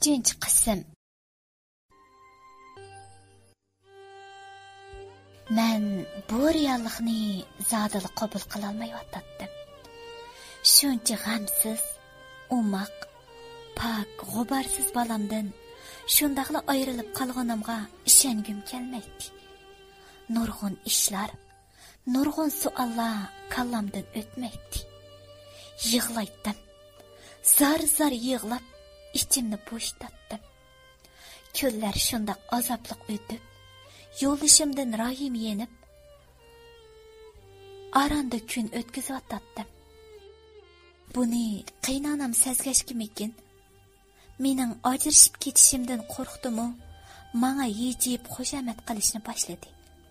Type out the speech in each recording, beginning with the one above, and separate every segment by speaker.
Speaker 1: 3 qism. Men bu reallikni zadil qabul qila olmayotdim. Shuncha g'amsiz, umoq, pak, g'uborsiz bolamdan shundaqla ayrilib qolganimga ishongim kelmaydi. Nurg'un ishlar, nurg'un savollar kallamdan o'tmaydi. Yig'laydim. Zar-zar yig'lab ichimni bo'shatdim. Kunlar shundaq azobliq o'tib, yo'lishimdan royim yenib, aranda kun o'tkazayotdim. Buni qaynonam sezgashkimikin? Mening ajrashib ketishimdan qo'rqdimi? Menga yejib xushamat qilishni boshladi.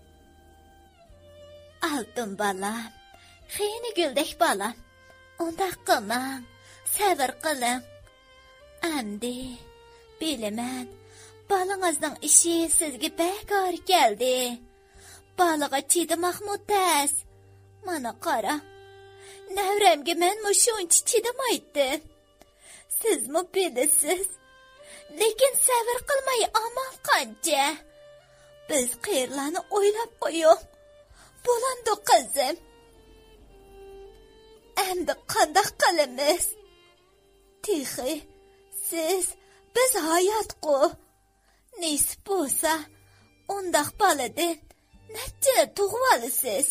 Speaker 1: Aldım balam, xeyni güldek balam. Undaq qilmang, sabr qiling. Amdi, bilaman, balangizning ishi sizga bekor keldi. Balaga chidamoqmi tez? Mana qara. Navramga men shuncha chidamaydim. Sizmi bilasiz? Lekin sabr qilmay amal qancha? Biz qiyirlarni o'ylab qo'ying. Bo'landi qizim. Endi qanday qilamiz? Tixi, siz biz hayot-ku. Nisib bo'lsa, undaq baladan nechini tug'ib olasiz?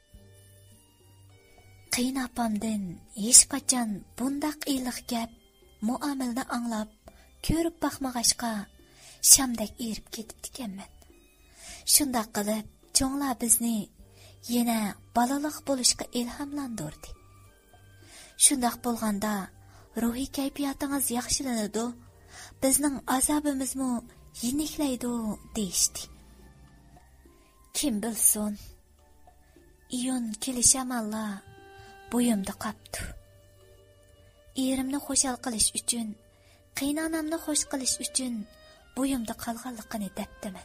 Speaker 1: Qiynapamdan hech qachon bundaq iliq gap, muomalani anglab, ko'rib baxmag'ashqa shamdak erib ketibdikanman. Shundaq qilib, cho'nglar bizni yana balaliq bo'lishga ilhomlantirdi. Shundaq bo'lganda ruhiy kayfiyatingiz yaxshilanadi, bizning azobimizmi yeniklaydi deyishdi. Kim bilsin, iyun kelishamanlar bo'yimda qapti. Erimni xo'shal qilish uchun, qaynonamni xo'sh qilish uchun bo'yimda qolganligini debdiman.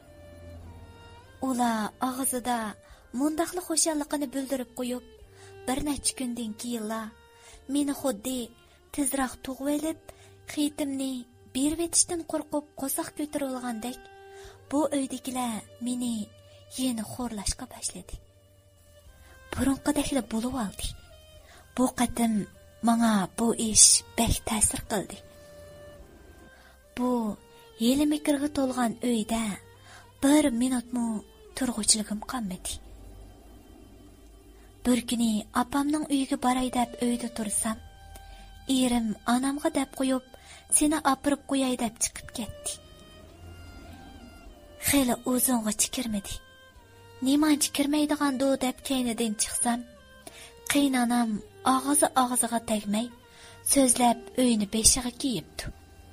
Speaker 1: Ular og'zida mundaqli xo'shalligini bildirib qo'yib, bir necha kundan keyinlar meni xuddi tezroq tug'ib olib, xitimni berib etishdan qo'rqib qo'saq ko'tarib olgandek, bu uydagilar meni yana xo'rlashga boshladi. Burunqidaglar bo'lib oldi. Bu qatim menga bu ish bek ta'sir qildi. Bu yeli mikirga to'lgan uyda bir minutmi turg'uchiligim qolmadi. Bir kuni opamning uyiga boray deb uyda tursam, erim onamga deb qo'yib, seni opirib qo'yay deb chiqib ketdi. Xeyli uzungacha kirmadi. Nimancha kirmaydigan-do deb keynidan chiqsam, qaynonam og'ziga tegmay, so'zlab uyni beshiga kiyibdi.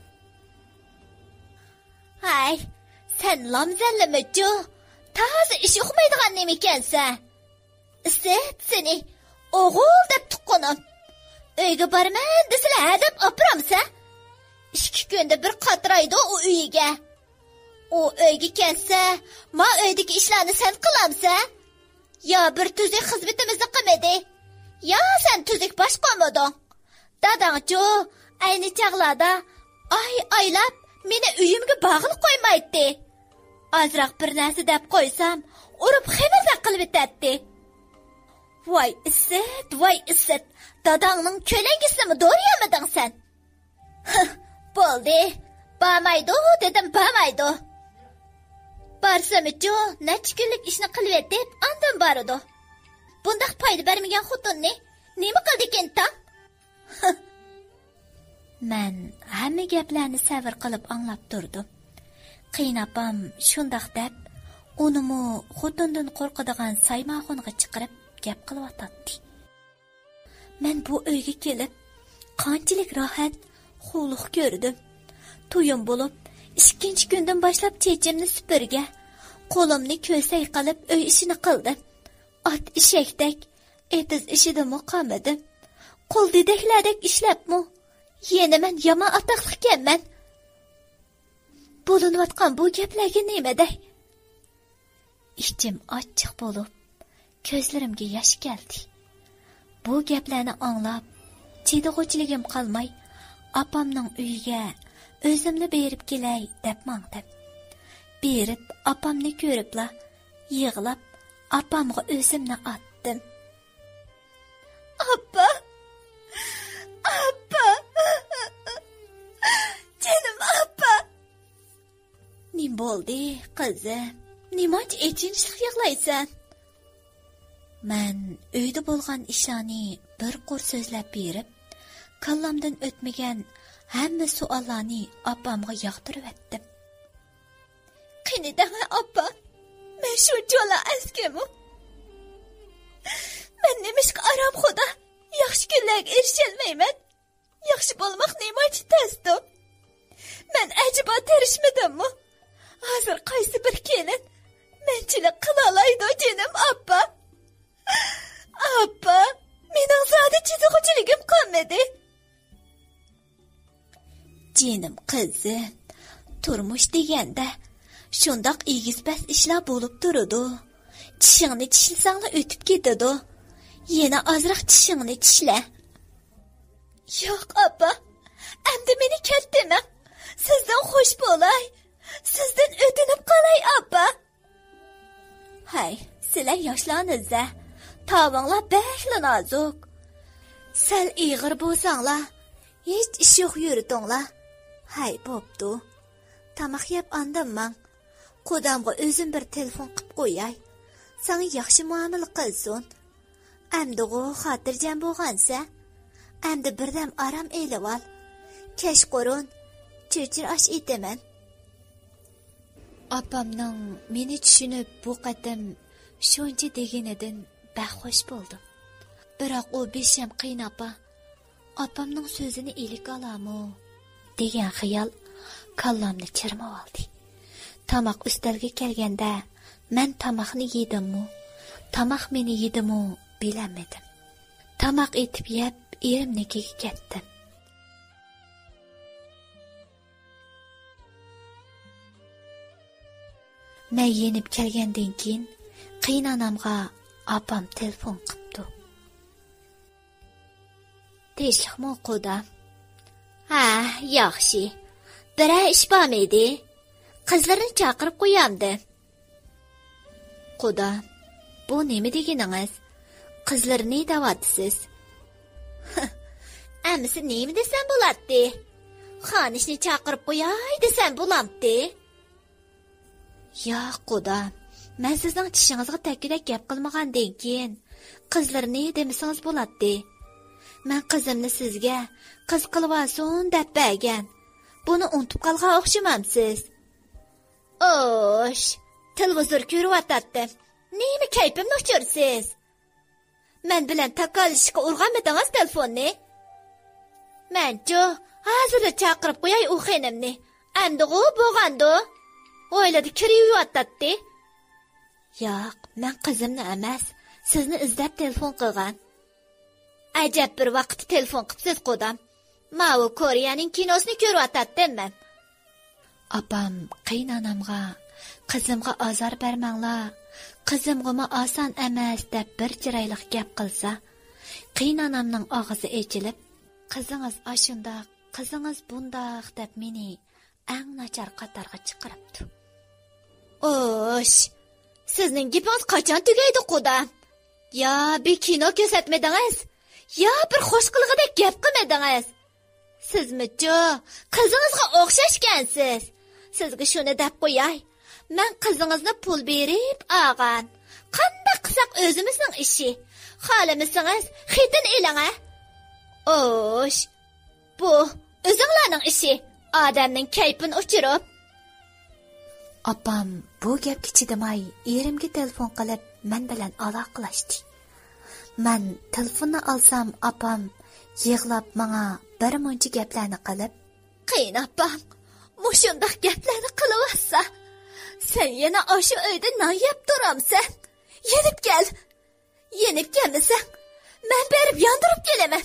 Speaker 1: Hay, sen lamzallimichu? Tazi ish uqmaydigan nima ekansan? Seni o'g'il deb tuqqanim. Uyga borman desizlar deb opiramsa? 2 kunda bir qatraydi u uyiga. U uyga kelsa, ma uydagi ishlarni sen qilamsa? Yo bir tuzuk xizmatimizni qilmadi? Yo sen tuzuk bosh qo'mading? Dadangchu ayni chaqlarda oylab meni uyimga bog'lib qo'ymaydi. Azroq bir narsa deb qo'ysam, urib xemazaq qilib etadi. Voy issit, dadangning ko'langisini do'riyamading sen? Bo'ldi, bormaydi dedim, bormaydi. Barsamichu, necha kunlik ishni qilib et deb ondan boradi. Bundaq foyda bermagan xotinni nima qildi ekan? Men hamma gaplarni sabr qilib anglab turdim. Qiynapam shundaq deb, unimi xotindan qo'rqadigan saymoxonga chiqarib gap qilyotdi. Men bu uyga kelib, qanchalik rohat, xulq ko'rdim. To'yim bo'lib, 2 kundan boshlab chechimni supurga, qo'limni ko'say qilib uy ishini qildim. Ot eshakdek, etiz ishida muqamadim. Qo'l dedeklardek ishlabmi? Yana men yomon atoqli ekanman. Bo'linayotgan bu gaplarga nima dey? Ichim ochiq bo'lib, ko'zlarimga yosh keldi. Bu gaplarni anglab, chidag'uvchiligim qolmay, opamning uyiga o'zimni berib kelay deb mangdim. Berib opamni ko'ribla yig'lab opamga o'zimni otdim. Appa! Appa! Canım appa! Nim bo'ldi, qizim? Nimacha echinishliq yig'laysan? Men uyda bo'lgan ishlarni bir qo'r so'zlab berib, kallamdan o'tmagan hamma savollarni opamga yoqtirib etdim. Qanidama appa? Men shu jo'la askamu. Men nimishqa aram xudo yaxshi kunlarga erisholmayman. Yaxshi bo'lmoq nimacha tasdi? Men ajiba tirishmadimmi? Hozir qaysi bir kelin menchilik qila oladi jinim appa? Appa, mening zodi chizig'uchiligim qolmadi. Jinim qizim, turmush deganda shundoq egizbas ishlar bo'lib turadi. Tishingni tishlasangla o'tib ketadi. Yana ozroq tishingni tishla. Yo'q appa, endi meni keltimi? Sizdan xush bo'lay. Sizdan o'tinib qolay appa. Hay, sizlar yoshlarnizda tavanglar behli nozuk. Sal ig'ir bo'lsanglar, hech ish yo'q yuritinglar. Hay, bo'pti. Tamoq yeb andimman. Qodamga o'zim bir telefon qilib qo'yay. Sana yaxshi muomala qilsin. Endi xotirjam bo'lgansa, endi birdam aram elib ol. Kechqurun cho'chir osh etaman. Opamning meni tushunib bu qatim shuncha deganidan baxo'sh bo'ldim. Biroq u besham qiynapa opamning so'zini ilik olamu degan xayol kallamni chirmab oldi. Tamoq ustalga kelganda men tamoqni yedimmi, tamoq meni yedimi bilamadim. Tamoq etib yeb erimnikiga ketdim. Men yenib kelgandan keyin qiynanamga opam telefon qilibdi. Tinchlikmi qudam? Ha, yaxshi. Biror ish bormidi? Qizlarni chaqirib qo'yamdi. Qudam, bu nima deganingiz? Qizlarni da'vatsiz. Amisi nima desam bo'ladi? Xonishni chaqirib qo'yay desam bo'lamdi. Yo'q qudam, men sizning tishingizga takkidak gap qilmagandan keyin qizlarni demasangiz bo'ladi. Men qizimni sizga qiz qilib olsin deb bergan. Buni unutib qolgan o'xshamamsiz. Osh, televizor ko'rib o'tadi. Nima kayfimni o'chirsiz? Men bilan takalishga urganmidingiz telefonni? Men-chi, hozirda chaqirib qo'yay u xonimni. Endi bo'lgandi. Oilada kirib yotdi. Yo'q, men qizimni emas, sizni izlab telefon qilgan. Ajab bir vaqt telefon qilibsiz qodam. Ma'u Koreyaning kinosini ko'rib o'tdim. Opam qiynanamga, qizimga azor bermanglar. Qizimga oson emas deb bir chiroyli gap qilsa, qiynanamning og'izi ochilib, qizingiz ashundoq, qizingiz bundoq deb meni eng nachar qatorga chiqaribdi. Osh, sizning gapingiz qachon tugaydi qodam? Ya bir kino ko'rsatmadingiz? Ya bir xush qilg'idek gap qilmadingiz? Sizmi-chi, qizingizga o'xshashgansiz. Sizga shuni deb qo'yay. Men qizingizni pul berib olgan. Qanday qilsak o'zimizning ishi. Xohlamasangiz xitin eling-a. Osh, bu o'zinglarning ishi. Odamning kayfini o'chirib. Opam bu gapga chidamay erimga telefon qilib men bilan aloqalashdi. Men telefonni olsam opam yig'lab menga bir muncha gaplarni qilib, "Qiynapam, mushundaq gaplarni qilyapsa, sen yana o'sha uyda non yeb turamsan. Yenib kel. Yenib kelmasang, men berib yondirib kelaman."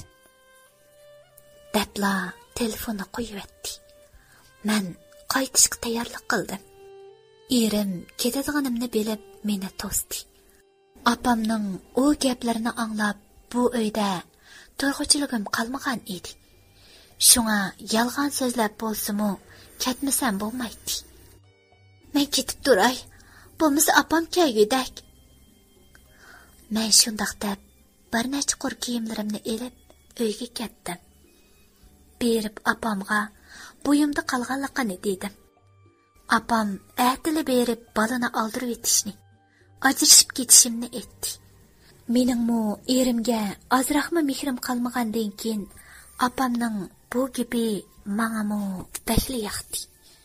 Speaker 1: Debla telefonni qo'yib etdi. Men qaytishga tayyorlik qildim. Erim ketadiganimni bilib meni to'sdi. Opamning u gaplarini anglab bu uyda turg'uchiligim qolmagan edi. Şuna yalğan sözləb bolsumu ketməsəm bolmaydı. Mən ketib duray. Bolmasa apam kəygüdək. Mən şundaq dəb bir neçə qur kiyimlərimni elib öyge ketdim. Berib apamğa buyumda qalğanlıqını dedim. Apam ətili berib balını aldırıb etişini, acırışıb ketişimni etdi. Meningmi erimga azraqmı mehrim qalmagandan keyin apamning bu gibi mağamı bəkli yaxdı.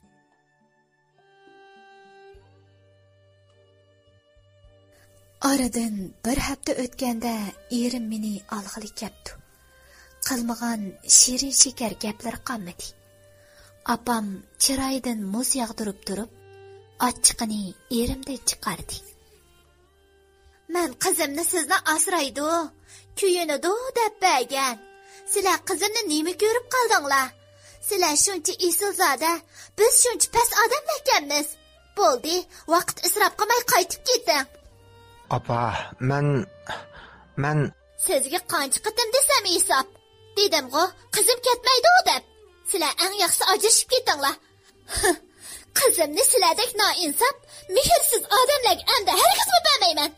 Speaker 1: Aradan bir hafta o'tganda erim meni alg'ili kepti. Qilmagan shirin shekar gaplar qolmadi. Apam chiroyidan muz yog'dirib turib, ochiqini erimdan chiqardi. "Men qizimni sizni asraydi, kuyinidi deb bergan. Sizlar qizimni nima ko'rib qoldinglar? Sizlar shuncha esilzoda, biz shuncha past odamlar ekanmiz. Bo'ldi, vaqt isrof qilmay qaytib keting."
Speaker 2: Apa, men
Speaker 1: Sizga qancha qitim desam hisob. Dedim-ku, qizim ketmaydi deb. Sizlar eng yaxshi ajrashib ketinglar. Qizimni sizlardek noinsof, mehrsiz odamlarga endi hargizmi bermayman.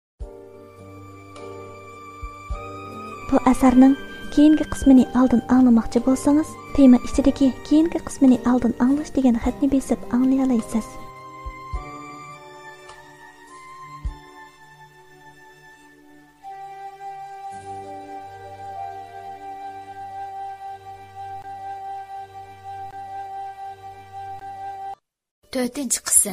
Speaker 3: Bu asarning keyingi qismini oldin anglamoqchi bo'lsangiz, tema ichidagi keyingi qismini oldin anglash degan xatni besib anglay olasiz.
Speaker 1: To'rtinchi qism.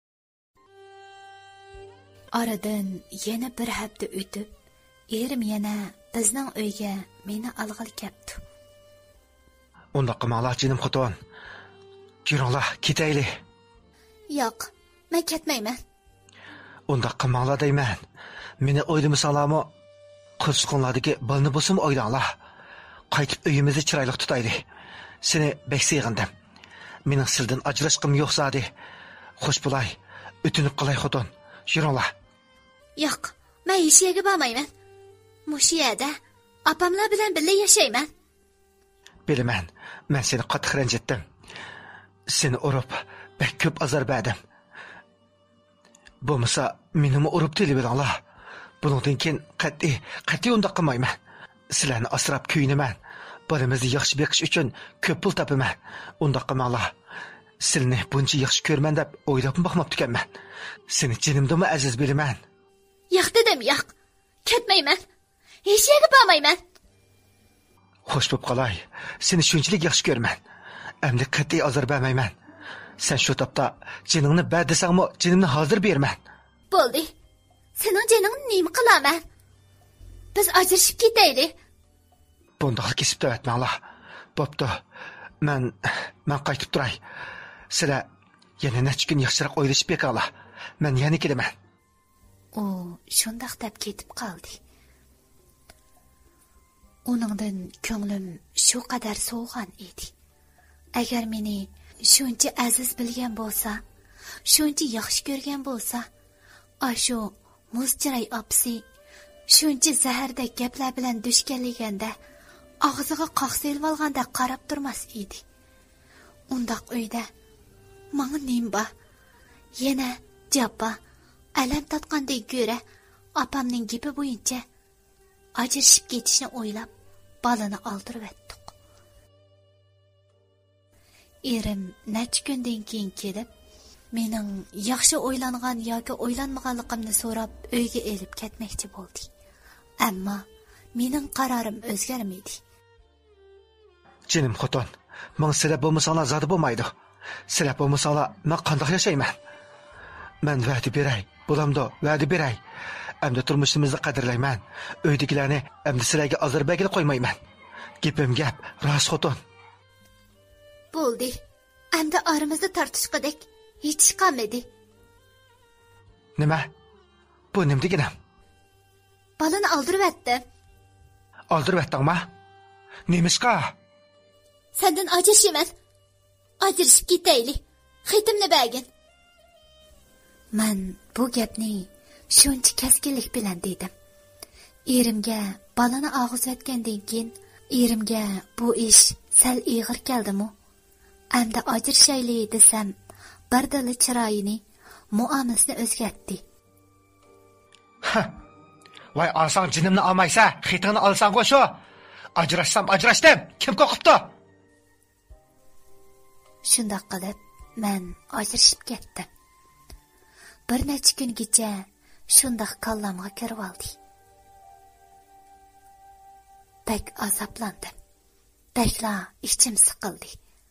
Speaker 1: Aradan yana bir hafta o'tib, erim yana bizning uyga meni alg'il kepti.
Speaker 2: Unda qilmanglar jinim xotin. Yuringlar, ketaylik.
Speaker 1: Yo'q, men ketmayman.
Speaker 2: Unda qilmanglar deyman. Meni o'ylamasanglarmi, qirsiqonlardagi balni bo'lsin o'ylanglar. Qaytib uyimizni chiroyli tutaylik. Seni bek sevgandim. Mening sildan ajrashqim yo'q zodi. Xo'sh bo'lay, o'tinib qolay xotin. Yuringlar.
Speaker 1: Yo'q, men hech yerga bormayman. Mushu yerda opamlar bilan birga yashayman.
Speaker 2: Bilaman, men seni qattiq ranjitdim. Seni urib, bek ko'p azor berdim. Bo'lmasa, menimi urib telibinglar. Bundan keyin qat'iy unda qilmayman. Sizlarni asrab kuyinaman. Bolamizni yaxshi beqish uchun ko'p pul topaman. Unda qilmanglar. Sizlarni buncha yaxshi ko'rman deb o'ylab boqmabdikanman. Seni jinimdimi aziz bilaman.
Speaker 1: Yo'q dedim, yo'q. Ketmayman. Hech yerga bormayman.
Speaker 2: Xo'sh bo'p qolay. Seni shunchalik yaxshi ko'rman. Endi qat'iy azor bermayman. Sen shu topda jiningni ber desangmi, jinimni hozir berman.
Speaker 1: Bo'ldi. Sening jiningni nima qilaman? Biz ajrashib ketaylik.
Speaker 2: Bundoq kesib ta'atmanglar. Bo'pti. Men qaytib turay. Sizlar yana necha kun yaxshiroq o'ylashib bekanglar. Men yana kelaman.
Speaker 1: O, shundaq deb ketib qoldi. Uningdan ko'nglim shu qadar so'g'an edi. Agar meni shuncha aziz bilgan bo'lsa, shuncha yaxshi ko'rgan bo'lsa, ashu muzchiray opsi shuncha zahardek gaplar bilan dushkanliganda og'ziga qoqsilib olganda qarab turmas edi. Undaq uyda menga nimba yana jabba alam tatqandek ko'ra opamning gapi bo'yicha ajrashib ketishni o'ylab balini oldirib etdik. Erim necha kundan keyin kelib, mening yaxshi o'ylangan yoki o'ylanmaganligimni so'rab uyga elib ketmoqchi bo'ldi. Ammo mening qarorim o'zgarmadi.
Speaker 2: Jinim xotin, men sizlar bo'lmasanglar zodi bo'lmaydi. Sizlar bo'lmasanglar men qanday yashayman? Men va'da beray, bo'lamdi, va'da beray. Endi turmushimizni qadrlayman. Uydagilarni endi sizlarga azor bergil qo'ymayman. Gapim gap, rost xotin.
Speaker 1: Bo'ldi. Endi aramizda tortishqidek hech qolmadi.
Speaker 2: Nima? Bu nima deganim?
Speaker 1: Balani oldirib etdim.
Speaker 2: Oldirib etdingmi? Nemishqa?
Speaker 1: Sendan ajrashaman. Ajrashib ketaylik. Xitimni bergin. Men bu gapni shuncha kaskinlik bilan dedim. Erimga balani og'izlatgandan keyin Erimga bu ish sal ig'ir keldimi? Amda ajrashayli desam, birdala chiroyini, muomalasini o'zgartdi.
Speaker 2: Voy, olsang jinimni olmaysa, xitingni olsang-ku shu. Ajrashdim. Kim qo'qibdi?
Speaker 1: Shundoq qilib, men ajrashib ketdim. Bir necha kungacha shundoq kallamga kirib oldi. Bek azoblandim. Bekla ichim siqildi.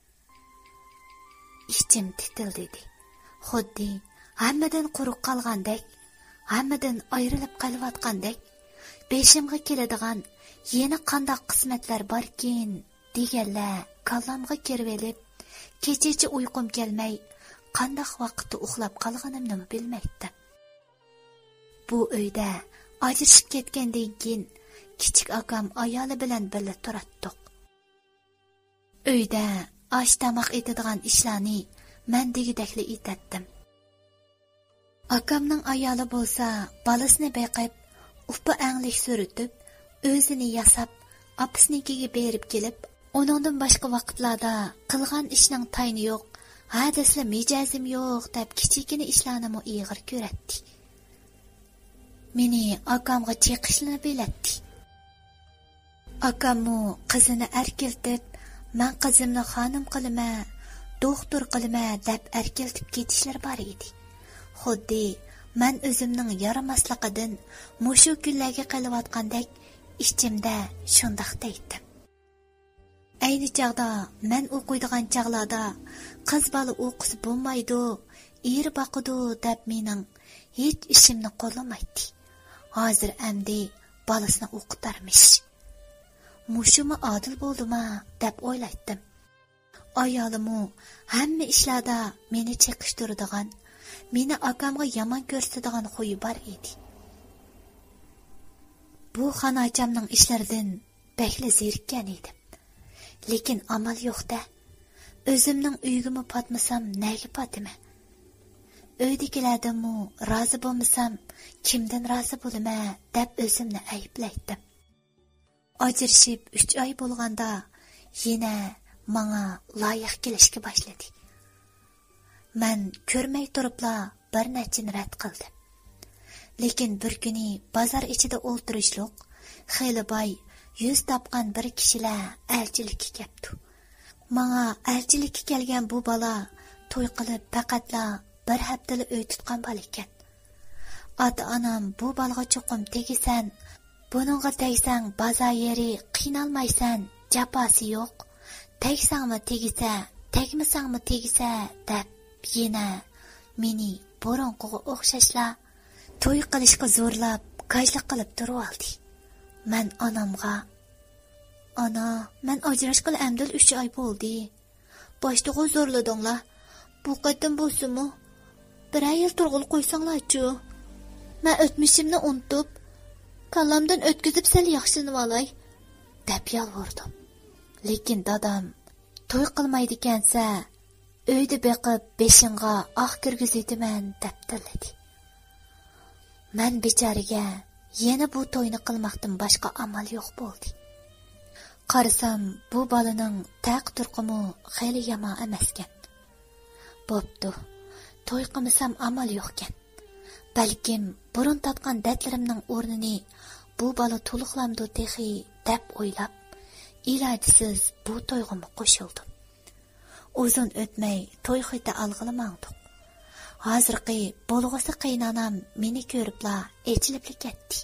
Speaker 1: İçim titildi. Xuddi hammadan quruq qolgandek, hammadan ayrilib qolayotgandek, beshimga keladigan yana qanday qismatlar borkin deganlar kallamga kirib elib, kechacha uyqum kelmay, qanday vaqtda uxlab qolganimni bilmaydim. Bu uyda ajrashib ketgandan keyin kichik akam ayoli bilan birga turatdik. Uyda osh tamoq etadigan ishlarni men degidekli etatdim. Akamning ayoli bo'lsa, bolasini beqib, upa anglik suritib, o'zini yasab, opasinikiga berib kelib, uningdan boshqa vaqtlarda qilgan ishning tayini yo'q, hadisli mijozim yo'q deb kichikina ishlarni ig'ir ko'ratdi. Meni akamga cheqishni biladi. Akammu qizini erkiltib, men qizimni xonim qilma, doktor qilma deb erkiltib ketishlar bor edi. Xuddi men o'zimning yaramasligidan mushu kunlarga qilayotgandek ichimda shundoq deydim. Ayni chaqda men o'qiydigan chaqlarda qiz bola o'qisi bo'lmaydi, er boqidi deb mening hech ishimni qo'llamaydi. Hozir amdi bolasini o'qitarmish. Mushumi adil bo'ldimi deb o'ylaydim. Ayolimu hamma ishlarda meni cheqishtiradigan, meni akamga yomon ko'rsatadigan xuyi bor edi. Bu xonachamning ishlaridan bekli zerikkan edim. Lekin amal yo'q-da. O'zimning uyimga patmasam nega patime? Uydagilardanmi rozi bo'lmasam, kimdan rozi bo'laman deb o'zimni ayblaydim. Ajrashib 3 oy bo'lganda yana menga loyiq kelishga boshladi. Men ko'rmay turibla bir nechini rad qildim. Lekin bir kuni bozor ichida o'ltirishliq, xeyli boy yuz topgan bir kishilar elchilikka kelibdi. Menga elchilikka kelgan bu bola to'y qilib faqatla bir haftalik uy tutgan bola ekan. Ota-onam bu bolaga cho'qim tegisan, buningga tegsang bozor yeri qiynalmaysan, jafosi yo'q. Tegsangmi tegisa, tegmasangmi tegisa deb yana meni boronqiga o'xshashla to'y qilishga zo'rlab, kajlik qilib turib oldi. Men onamga, "Ana, men ajrashqil amdil 3 oy bo'ldi. Boshda zo'rladinglar. Bu qatim bo'lsinmi? Bir yil turg'ul qo'ysanglar-chi. Men o'tmishimni unutib, kallamdan o'tkazib sal yaxshilanib olay" deb yolvordim. Lekin dadam to'y qilmaydi ekansa, uyda beqib beshingga oq kirgizaydiman deb tiladi. Men bechariga yana bu to'yni qilmoqdan boshqa amal yo'q bo'ldi. Qarasam, bu bolaning taq-turqimi xeyli yomon emaskan. Bo'pti, to'y qilmasam amal yo'qkan. Balkim burun tatgan dadlarimning o'rnini bu bola to'liqlamdi texi deb o'ylab, ilojisiz bu to'yg'imga qo'shildim. Uzun o'tmay to'y xita alg'ilamandik. Hozirgi bo'lg'usi qaynonam meni ko'ribla echilib ketdi.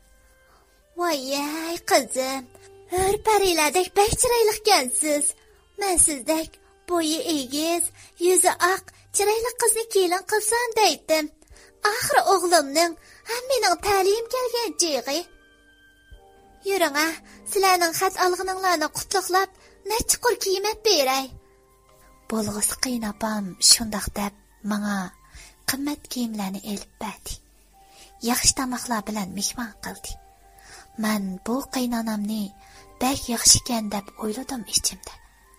Speaker 1: "Voy, qizim, hurparilardek bek chiroyli ekansiz. Men sizdek bo'yi egiz, yuzi oq, chiroyli qizni kelin qilsam deydim. Oxiri o'g'limning ham mening ta'lim kelgan chig'i. Yuring, sizlarning xat olg'ininglarni qutlaqlab, necha qur kiymat beray." Bo'lg'usi qaynopam shundoq deb menga qimmat kiyimlarni elib berdi. Yaxshi tamoqlar bilan mehmon qildi. Men bu qaynonamni bek yaxshi ekan deb o'yladim ichimda.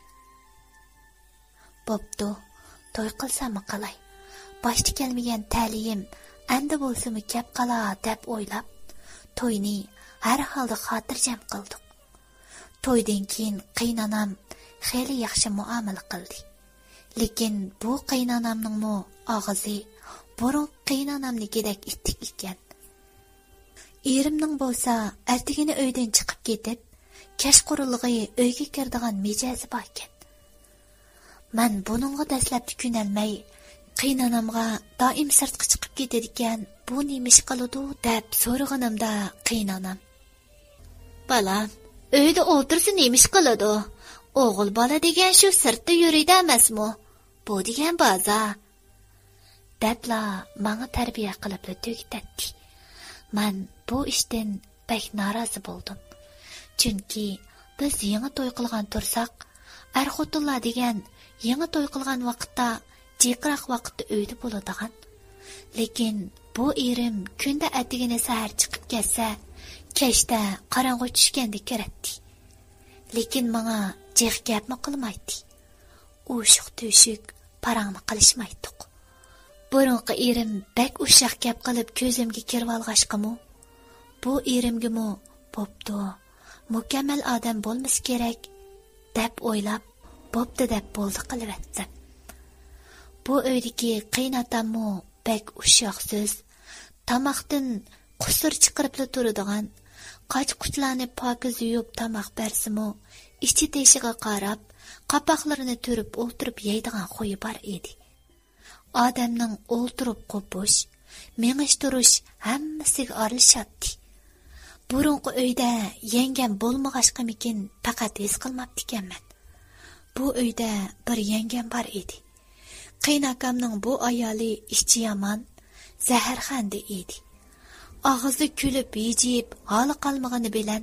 Speaker 1: Bo'pti, to'y qilsam qalay? Boshda kelmagan ta'lim endi bo'lsimi kep qala deb o'ylab, to'yni har holda xotirjam qildik. To'ydan keyin qaynonam xeyli yaxshi muomala qildi. Lekin bu qaynonamning og'izi burun qaynonamnikidek ittik ekan. Erimning bo'lsa, ertigini uydan chiqib ketib, kashqurulg'i uyga kirdigan mijazi bor ekan. Men buningga dastlabki ko'nalmay, qaynonamga doim sirtqa chiqib ketadigan, bu nima ish qiladi deb so'raganimda qaynonam: "Balam, uyda o'tirsa nima ish qiladi? O'g'il bola degan shu sirtda yurida emasmi? Bu degan baza." Debla menga tarbiya qilib tugitdi. Men bu ishdan pek norozi bo'ldim. Chunki biz yangi to'y qilgan tursak, xotinlar degan yangi to'y qilgan vaqtda jiqroq vaqtda uyda bo'ladigan. Lekin bu erim kunda atigini sahar chiqib kelsa, kechda qorong'i tushganda kiradi. Lekin menga jiq gapmi qilmaydi. O'shiq tushuk parangni qilishmaydi. Burunqi erim bak ushaq gap qilib ko'zimga kirib olg'ashqimi, bu erimgimi bo'pti, mukammal odam bo'lmasa kerak deb o'ylab, bo'pti deb bo'ldi qilibdi. Bu uydagi qaynotammi bak ushaqsiz, tomoqdan qusur chiqarib turadigan, qoch-quchlarni pokiz yuvib tomoq bersimi, ichi teshiga qarab, qapoqlarini turib o'tirib yeydigan xo'yi bor edi. Odamning o'ltirib qo'pish, mengishtirish hammasiga aralashadi. Burunqi uyda yengam bo'lmag'ashqimikin faqat his qilmabdi ekanman. Bu uyda bir yengam bor edi. Qaynakamning bu ayoli ishchi yomon, zaharxanda edi. Og'izi kulib yejib, holi qolmag'ini bilan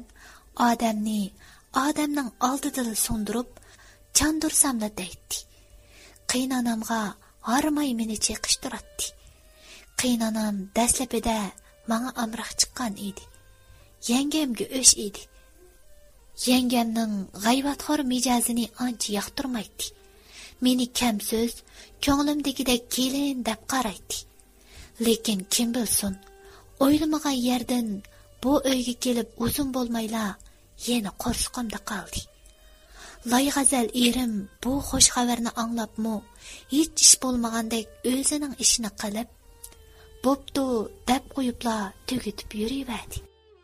Speaker 1: odamning oldida so'ndirib, chandursamla deydi. Qaynonamga harmay meni cheqishtiradi. Qaynonam dastlabida menga amroq chiqqan edi. Yengemga o'sh edi. Yengemning g'ayvatxor mijozini ancha yoqtirmaydi. Meni kamsiz, ko'nglimdagidek kelin deb qaraydi. Lekin kim bilsin, o'ylamagan yerdan bu uyga kelib uzun bo'lmayla yana qo'rqimda qoldi. Loyg'azal erim bu xo'sh xabarni anglabmi, hech ish bo'lmagandek o'zining ishini qilib, bo'pti deb qo'yibla tugitib yuraverdi.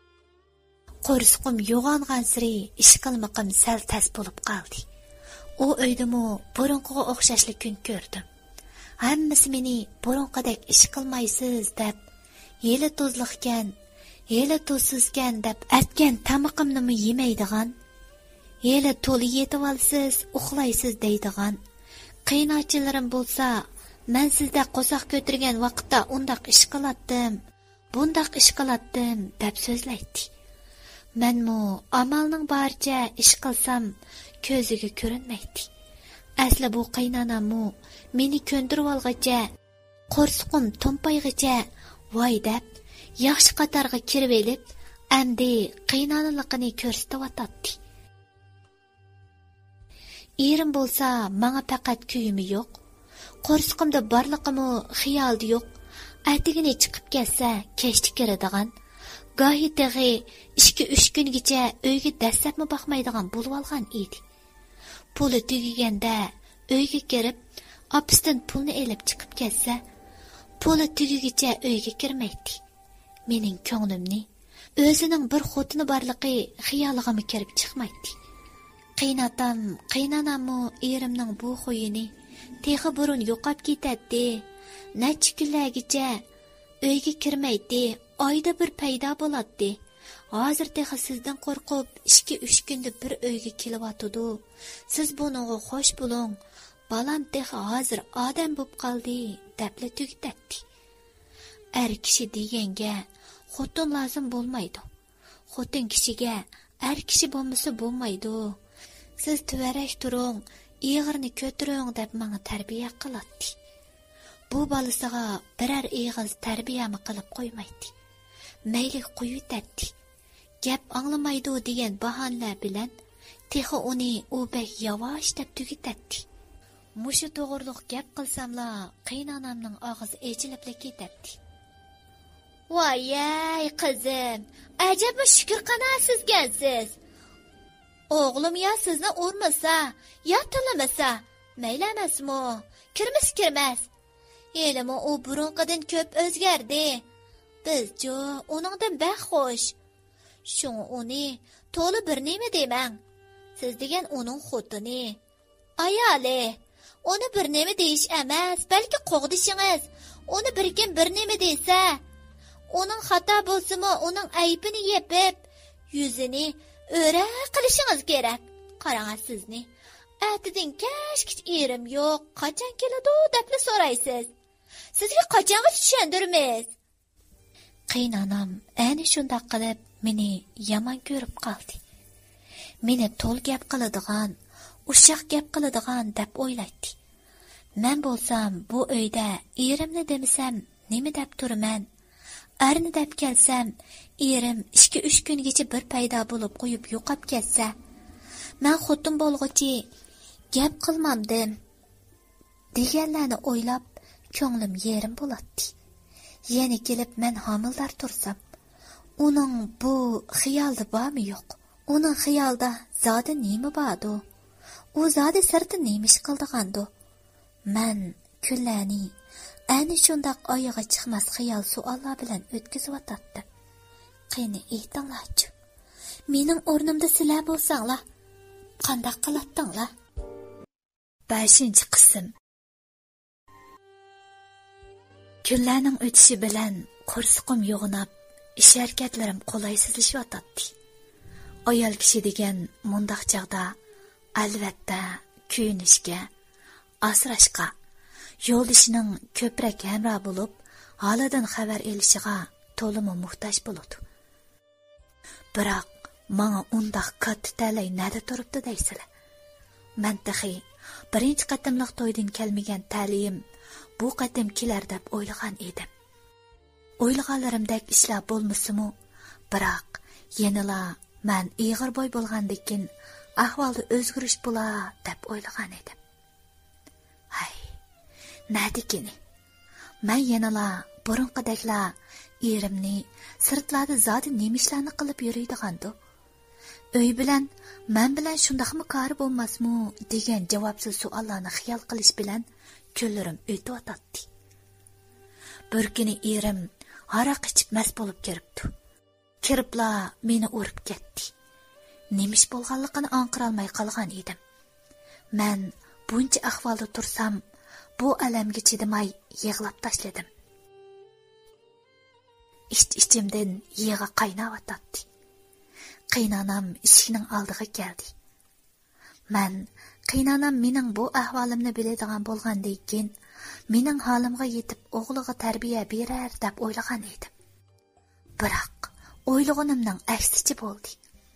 Speaker 1: Qo'rqim yo'g'ongan siri ish qilmaqim sal tas bo'lib qoldi. U uydimi burunqiga o'xshashli kun ko'rdim. Hammasi meni burunqidek ish qilmaysiz deb, yeli tuzliqkan, yeli tuzsizkan deb atgan tamaqimni yemaydigan, yeli to'li yetib olsiz, uxlaysiz deydigan. Qiynochilarim bo'lsa, men sizda qo'saq ko'tirgan vaqtda undaq ish qilatdim, bundaq ish qilatdim deb so'zlaydi. Menmu amalning barcha ish qilsam ko'ziga ko'rinmaydi. Asli bu qaynonammu meni ko'ndirib olgacha, qo'rqim to'mpaygacha voy deb yaxshi qatorga kirib elib, endi qaynonaliqini ko'rsatib atadi. Erim bo'lsa, menga faqat kuyimi yo'q. Qo'rqimda barliqimi xiyolda yo'q. Atigini chiqib kelsa, kechda kiradigan. Gohi tag'i 2-3 kungacha uyga dastlabmi baxmaydigan bo'lib olgan edi. Puli tugaganda uyga kirib, opisdan pulni elib chiqib kelsa, puli tugagicha uyga kirmaydi. Mening ko'nglimni o'zining bir xotini borligi xiyoliga kirib chiqmaydi. Qaynonammi erimning bu xo'yini texi burun yo'qab ketadi. Necha kunlargacha uyga kirmaydi, oyda bir paydo bo'ladi. Hozir texi sizdan qo'rqib 2-3 kunda bir uyga kelyotidi. Siz buningga xo'sh bo'ling. Balam texi hozir odam bo'lib qoldi deb tugitadi. Er kishi deganga xotin lozim bo'lmaydi. Xotin kishiga er kishi bo'lmasa bo'lmaydi. Siz tuvarash turing, ig'irni ko'tiring deb menga tarbiya qiladi. Bu bolasiga biror ig'iz tarbiyami qilib qo'ymaydi. Mayli qo'yitadi. Gap anglamaydi degan bahonalar bilan texi uni o'bak yavash deb tugitadi. Mushu to'g'riliq gap qilsamla, qaynonamning og'izi echilib ketadi. Voy qizim, ajab shukr qanasizgansiz. Oğlum ya sizni urmasa, ya tilamasa, mayli emasmi? Kirmas. Elimi u burunqidan ko'p o'zgardi. Bizjo uningdan baxo'sh. Shuni uni to'la bir nima demang. Siz degan uning xotini, ayoli. Uni bir nima deyish emas, balki qo'g'dishingiz. Uni bir kim bir nima desa, uning xato bo'lsa-mu, uning aybini yepib, yuzini o'ra qilishingiz kerak. Qarang sizni. Atidan kashkich erim yo'q, qachon keladi deb so'raysiz. Sizga qachongacha tushundiramiz? Qaynonam ana shunday qilib meni yomon ko'rib qoldi. Meni to'l gap qiladigan, ushoq gap qiladigan deb o'ylaydi. Men bo'lsam bu uyda erimni demisam nima deb turaman? Arni deb kelsam, erim 2-3 kungacha bir paydo bo'lib qo'yib yo'qab ketsa, men xotin bo'lg'ichi gap qilmamdim deganlarni o'ylab ko'nglim yerim bo'ladi. Yana kelib men homildor tursam, uning bu xiyolda bormi yo'q? Uning xiyolda zodi nima bordi? U zodi sirti nima ish qildigandi? Men kunlarni ana shundoq oyog'i chiqmas xiyol savollar bilan o'tkazib o'tatdim. Qani aytinglarchi, mening o'rnimda sizlar bo'lsanglar, qanday qilardinglar? 5-qism. Kunlarning o'tishi bilan qo'rsiqim yo'g'inab, ish harakatlarim qolaysizlashayotdi. Ayol kishi degan mundaq chaqda albatta kuyinishga, asrashga, yo'ldishining ko'proq hamroh bo'lib, holidan xabar elishiga to'limi muhtoj bo'ladi. Biroq menga undaq katta talay nada turibdi deysizlar. Men taxi birinchi qatimliq to'ydan kelmagan ta'lim bu qatim kelar deb o'ylagan edim. O'ylaganlarimdek ishlar bo'lmasa-mu, biroq yanala men ig'ir boy bo'lgandikin ahvolda o'zgarish bo'lar deb o'ylagan edim. Hay, nadikini. Men yanala burunqidaklar erimni sirtlarda zodi nemishlarni qilib yuriydigandu. Uy bilan men bilan shundaqmi qari bo'lmasmi degan javobsiz savollarni xiyol qilish bilan kunlarim o'tib o'tadi. Bir kuni erim aroq ichib mast bo'lib kiribdi. Kiribla meni urib ketdi. Nemish bo'lganligini anqira olmay qolgan edim. Men buncha ahvolda tursam, bu alamga chidamay yig'lab tashladim. İçimden yig'i qaynab o'tadi. Qaynonam eshikning oldiga keldi. Men qaynonam mening bu ahvolimni biladigan bo'lgandan keyin mening holimga yetib o'g'liga tarbiya berar deb o'ylagan edim. Biroq o'ylaganimning aksicha bo'ldi.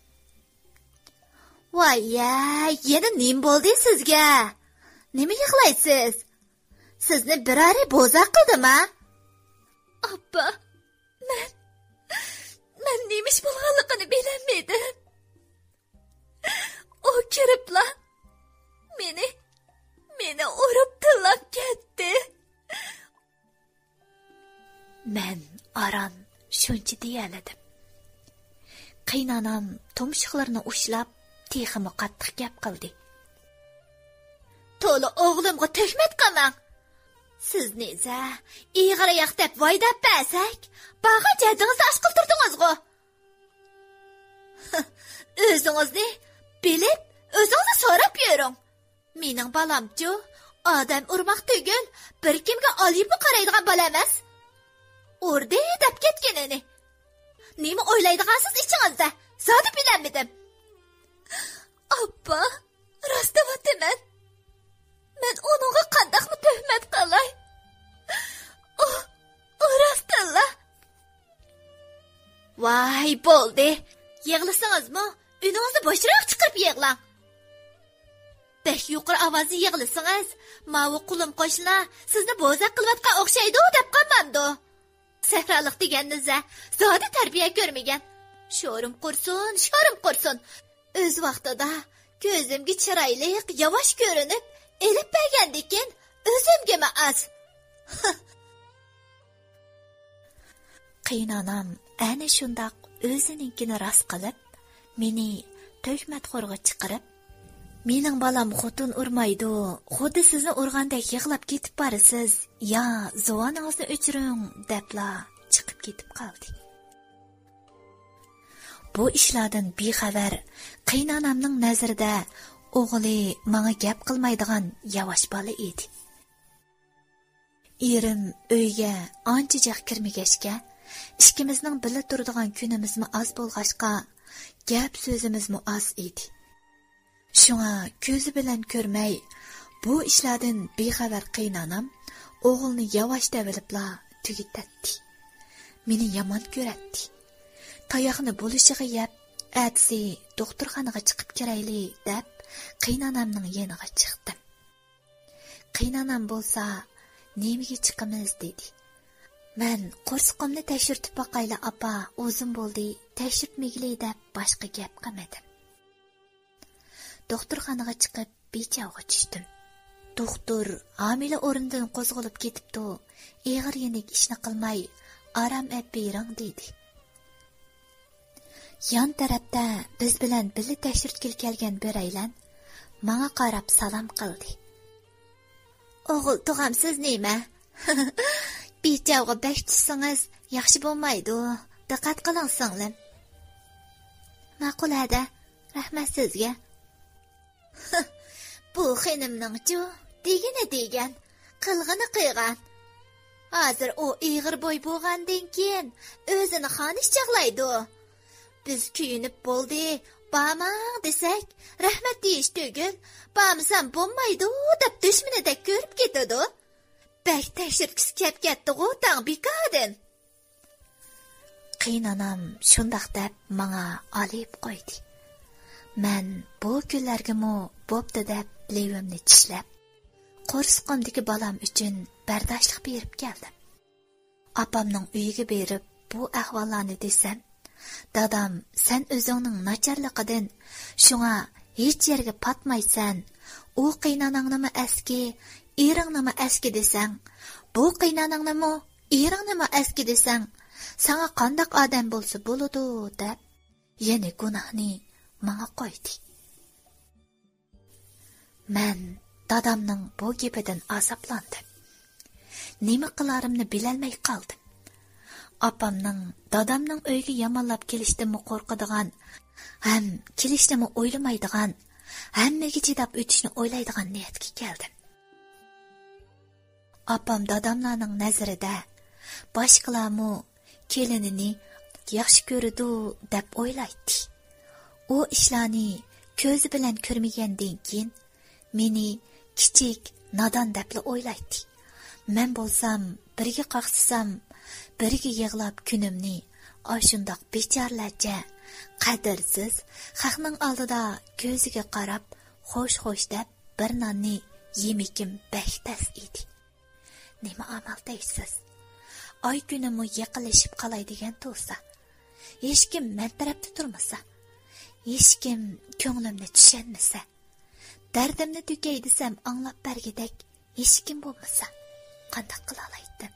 Speaker 1: Voy, yana nim bo'ldi sizga? Nima yig'laysiz? Sizni birari bo'zaq qildimi? Appa, men nemish bo'lganligini bilmaydim. O kiribla meni urib tillab ketdi. Men aran shuncha deyaladim. Qaynonam tumshuqlarini ushlab, teximi qattiq gap qildi. To'la o'g'limga tuhmat qilmang. Sizni esa ig'ir yoq deb voydab bersak, baqa jadingizni ashqiltirdingiz-ku. O'zingizni bilib, o'zingizni so'rab yuring. Mening balamchu odam urmoq tugul, bir kimga olib qaraydigan bola emas. Urdi deb ketganini. Nima o'ylaydigansiz ichingizda? Zodi bilanmidim. Appa, rostavateman. Men uningga qandaqmi tuhmat qilay? O rostalla. Voy, bo'ldi. Yig'lasingizmi? Uningizni boshroq chiqarib yig'lang. Bek yuqori ovozda yig'lasangiz, mavi qulim qo'shla sizni bo'zaq qilayotgan o'xshaydi deb qolmamdi. Sahrolik deganingizda zodi tarbiya ko'rmagan. Sho'rim qursin. O'z vaqtida ko'zimga chiroyli, yavash ko'rinib, elib bergandikin o'zimga ma'az. Qaynonam ana shundoq o'zininkini rost qilib, meni töhmatxo'rga chiqarib, "Mening balam xotin urmaydi, xuddi sizni urgandek yig'lab ketib borasiz, ya zuvoningizni o'chiring" debla chiqib ketib qoldi. Bu ishlardan bexabar qaynonamning nazarida o'g'li menga gap qilmaydigan yavash bola edi. Erim uyga ancha jiq kirmagashga, ikkimizning birga turadigan kunimizmi oz bo'lg'ashqa, gap so'zimizmi oz edi. Shunga ko'zi bilan ko'rmay, bu ishlardan bexabar qaynonam o'g'ilni yavash davilibla tugitatdi. Meni yomon ko'ratdi. Tayoqni bo'lishiga yeb, atsi doktorxonaga chiqib kirayli deb qaynonamning yeniga chiqdim. Qaynonam bo'lsa, "Nemiga chiqamiz?" dedi. Men qo'rsqimni tekshirtib boqayli apa, o'zim bo'ldi, tekshirtmagili deb boshqa gap qilmadim. Doktorxonaga chiqib bechavga tushdim. Doktor homila o'rnidan qo'zg'alib ketibdi. Eg'ir yenik ishni qilmay, aram ep bering dedi. Yan tarafda biz bilan birga tekshirtga kelgan biraylan menga qarab salom qildi. "O'g'il tug'amsiz nima? Bechavga bek tushsangiz yaxshi bo'lmaydi. Diqqat qiling singlim." "Ma'qul ada, rahmat sizga." "Bu xonimning-chu, degan, qilg'ini qilgan. Hozir u ig'ir bo'y bo'lgandan keyin o'zini xonish chaqlaydi. Biz kuyinib bo'ldi, "Bamang" desak, rahmat deyish tugul, "Bamsam bo'lmaydi" deb dushmanidek ko'rib ketadi. Bak tekshirgisi kelib ketdi-ku, tang bekadin. Qaynonam shundoq deb menga olib qo'ydi. Men bu kunlargami bo'pti deb levimni tishlab, qo'rsqimdagi balam uchun bardoshlik berib keldim. Opamning uyiga berib bu ahvollarni desam, "Dadam, sen o'zingning nacharligidan shunga hech yerga patmaysan. U qaynonangnimi eski, eringni eski desang, bu qaynonangnimi, eringni eski desang, sana qandoq odam bo'lsa bo'ladi" deb yana gunohni menga qo'ydi. Men dadamning bu gapidan azoblandim. Nima qilarimni bilolmay qoldim. Opamning dadamning uyga yomonlab kelishdimi qo'rqadigan, ham kelishdimi o'ylamaydigan, hammaga chidab o'tishni o'ylaydigan niyatga keldim. Opam dadamlarning nazarida boshqalarmi kelinini yaxshi ko'radi deb o'ylaydi. U ishlarni ko'zi bilan ko'rmagandan keyin meni kichik, nodon deb o'ylaydi. Men bo'lsam, birga qaqsam, birga yig'lab kunimni oshundoq bechorlarcha, qadrsiz, xalqning oldida ko'ziga qarab, xo'sh deb bir nonni yemikim behtas edi. Nima amal deysiz? Oy kunimi yiqilishib qolay degan to'sa, hech kim men tarafda turmasa, hech kim ko'nglimni tushunmasa, dardimni to'kay desam anglab bergidek hech kim bo'lmasa, qanday qila olaydim?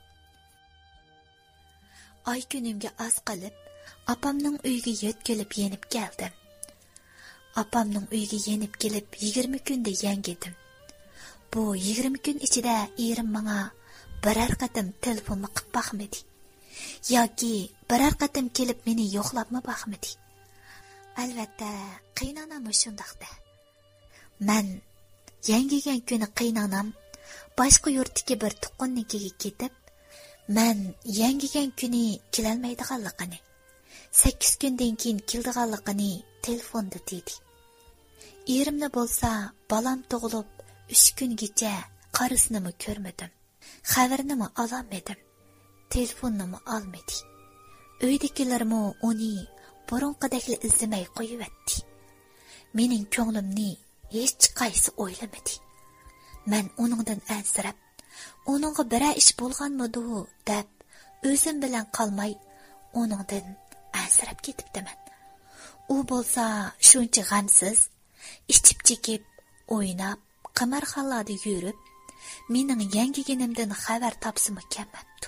Speaker 1: Oy kunimga oz qilib, opamning uyiga yetkilib yenib keldim. Opamning uyiga yenib kelib 20 kunda yangidim. Bu 20 kun ichida erim menga biror qatim telefonga qilib boqmadi. Yoki biror qatim kelib meni yo'qlabmi boqmadi. Albatta, qaynonam shundaqda. Men yangigan kuni qaynonam boshqa yurtdagi bir tuqqannikiga ketib, men yangigan kuni kelolmaydiganligini, 8 kundan keyin keldiganligini telefonda dedi. Erimni bo'lsa, balam tug'ilib 3 kungacha qarisnimi ko'rmadim. Xabarnimi olmadim. Telefonnimi olmadi. Uydagilarmi uni burunqidek izlamay qo'yibdi. Mening ko'nglimni hech qaysi o'ylamadi. Men uningdan ansirab, uningga biror ish bo'lganmidi deb o'zim bilan qolmay, uningdan ansirab ketibdiman. U bo'lsa shuncha g'amsiz, ichib chekib, o'ynab, qamarxonlarda yurib, mening yangiginimdan xabar topsimi kelmabdi.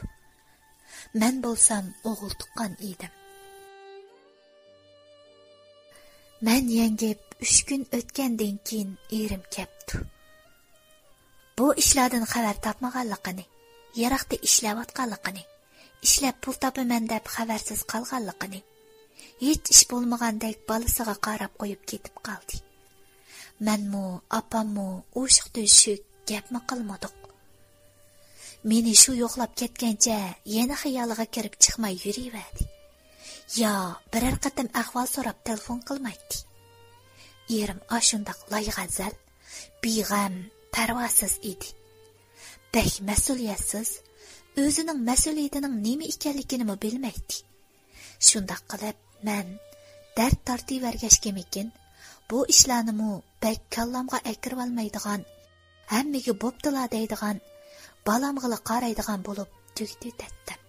Speaker 1: Men bo'lsam o'g'il tuqqan edim. Мен yengib 3 kun o'tgandan keyin erim kepti. Bu ishlardan xabar topmaganligini, yiroqda ishlayotganligini, ishlab pul topaman deb xabarsiz qolganligini, hech ish bo'lmagandek bolasiga qarab qo'yib ketib qoldi. Menmu, opammu o'shiq-to'shiq gapmi qilmadik. Meni shu yo'qlab ketgancha yana xayoliga kirib chiqmay yuraverdi. Ya biror qatam ahvol so'rab telefon qilmaydi. Erim ashundoq loyg'azal, beg'am, parvosiz edi. Bek mas'uliyatsiz, o'zining mas'uliyatining nima ekanligini bilmaydi. Shundoq qilib men dard tortivergashkemikin, bu ishlarni bek kallamga akirib olmaydigan, hammaga bo'ptila deydigan, balamg'ila qaraydigan bo'lib tug'di-tatdim.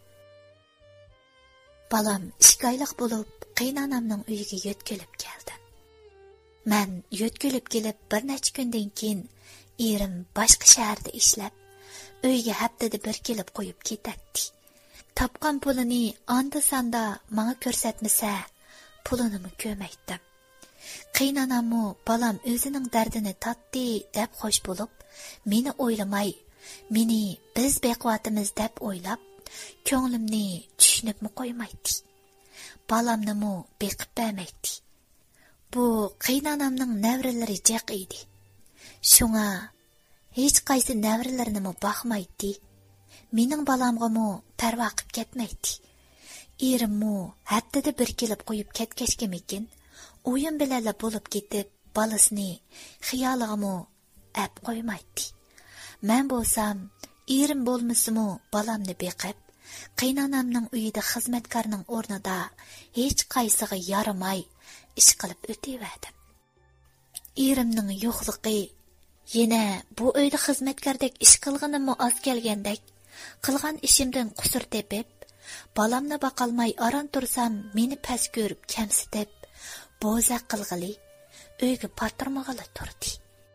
Speaker 1: Balam 2 oylik bo'lib qaynonamning uyiga yo'tkelib keldi. Men yo'tkelib kelib bir necha kundan keyin erim boshqa shaharda ishlab, uyga haftada bir kelib qo'yib ketadi. Topgan pulini onda-sanda menga ko'rsatmasa, pulini ko'maydim. Qaynonammu balam o'zining dardini tatdi deb xo'sh bo'lib, meni o'ylamay, meni biz bequvvatimiz deb o'ylab, ko'nglimni tushunibmi qo'ymaydi. Balamni beqib bermaydi. Bu qaynonamning navralari jiq edi. Shunga hech qaysi navralarini boqmaydi. Mening balamga parvo qilib ketmaydi. Erimmu haftada bir kelib qo'yib ketgachkimikin, o'yin bilan bo'lib ketib, balasini xiyoliga ap qo'ymaydi. Men bo'lsam, erim bo'lmasimi balamni beqib, qaynonamning uyida xizmatkorning o'rnida hech qaysiga yaramay ish qilib o'taverdim. Erimning yo'qligi yana bu uyda xizmatkordek ish qilganimni oz kelgandek, qilgan ishimdan qusur tepib, balamni boqolmay aron tursam, meni past ko'rib kamsitib, bo'za qilg'ili, uyga patirmag'ili turdi.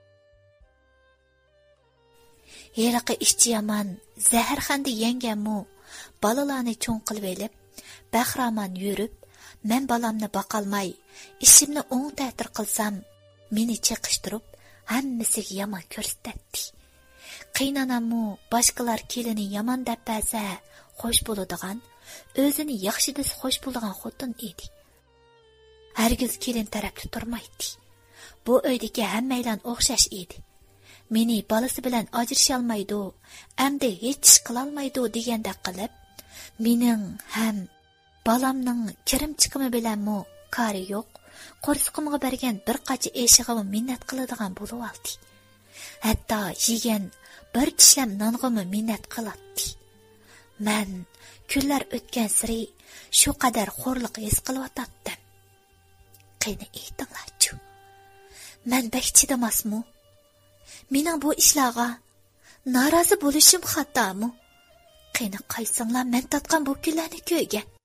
Speaker 1: Yeraqa ishchi yomon, zaharxanda yengammu, balalarni cho'ng qilib elib, bahramon yurib, men balamni boqolmay, ishimni o'ng ta'tir qilsam, meni chiqishtirib, hammasiga yomon ko'rsatdi. Qaynonammu boshqalar kelini yomon deb bersa, xo'sh bo'ladigan, o'zini yaxshi desa xo'sh bo'ladigan xotin edi. Hargiz kelin tarafda turmaydi. Bu uydagi hammaylar o'xshash edi. Meni balasi bilan ajrisha olmaydi, hamda hech ish qila olmaydi deganda qilib, mening ham balamning kirim chiqimi bilanmi kari yo'q, qo'rsqimga bergan bir qacha eshig'imi minnat qiladigan bo'lib oldi. Hatto yegan bir tishlam nong'imi minnat qiladi. Men kunlar o'tgan siri shu qadar xo'rliq his qilyotdim. Qani aytinglarchi, men bek chidamasmi? Mening bu ishlarga norozi bo'lishim xatomi? Qani qaysinglar men tatgan bu kunlarni ko'rgan?